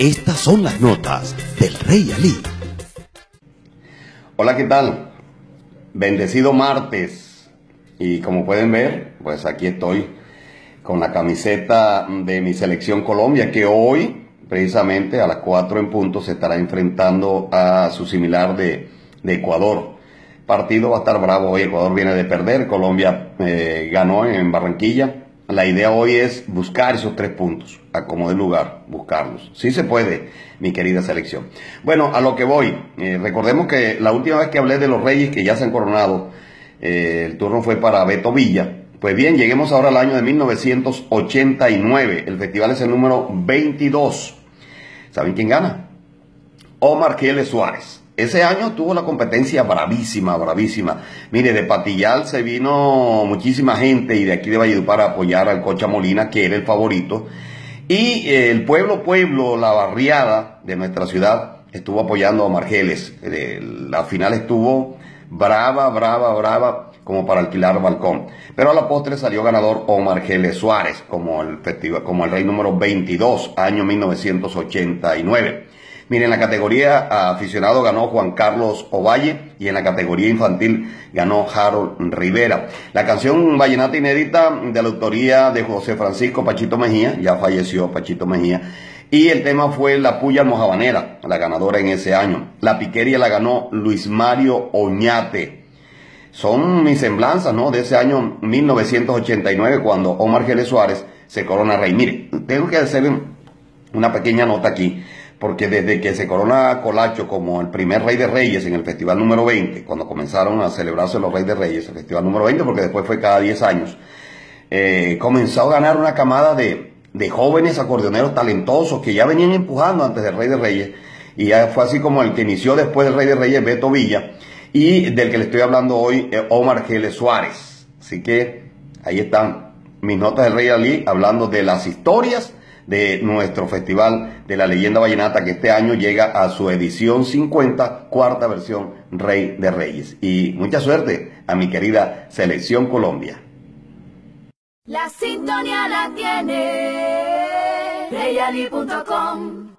Estas son las notas del Rey Ali. Hola, ¿qué tal? Bendecido martes. Y como pueden ver, pues aquí estoy con la camiseta de mi selección Colombia, que hoy, precisamente a las 4 en punto, se estará enfrentando a su similar de Ecuador. Partido va a estar bravo hoy. Ecuador viene de perder, Colombia ganó en Barranquilla. La idea hoy es buscar esos 3 puntos, a como de lugar, buscarlos. Sí se puede, mi querida selección. Bueno, a lo que voy. Recordemos que la última vez que hablé de los Reyes que ya se han coronado, el turno fue para Beto Villa. Pues bien, lleguemos ahora al año de 1989. El festival es el número 22. ¿Saben quién gana? Omar Geles Suárez. Ese año tuvo la competencia bravísima, bravísima. Mire, de Patillal se vino muchísima gente y de aquí de Valledupar a apoyar al Cocha Molina, que era el favorito. Y el pueblo, la barriada de nuestra ciudad estuvo apoyando a Omar Geles. La final estuvo brava, como para alquilar balcón. Pero a la postre salió ganador Omar Geles Suárez, como el rey número 22, año 1989. Miren, en la categoría aficionado ganó Juan Carlos Ovalle y en la categoría infantil ganó Harold Rivera. La canción vallenata inédita de la autoría de José Francisco Pachito Mejía, ya falleció Pachito Mejía, y el tema fue La Puya Almojabanera, la ganadora en ese año. La piquería la ganó Luis Mario Oñate. Son mis semblanzas, ¿no?, de ese año 1989, cuando Omar Geles Suárez se corona rey. Mire, tengo que hacer una pequeña nota aquí, porque desde que se corona Colacho como el primer rey de reyes en el festival número 20, cuando comenzaron a celebrarse los reyes de reyes, el festival número 20, porque después fue cada 10 años, comenzó a ganar una camada de jóvenes acordeoneros talentosos que ya venían empujando antes del rey de reyes, y ya fue así como el que inició después del rey de reyes, Beto Villa, y del que le estoy hablando hoy, Omar Geles Suárez. Así que ahí están mis notas del Rey Ali, hablando de las historias de nuestro Festival de la Leyenda Vallenata, que este año llega a su edición 50, cuarta versión Rey de Reyes. Y mucha suerte a mi querida Selección Colombia. La sintonía la tiene ReyAli.com.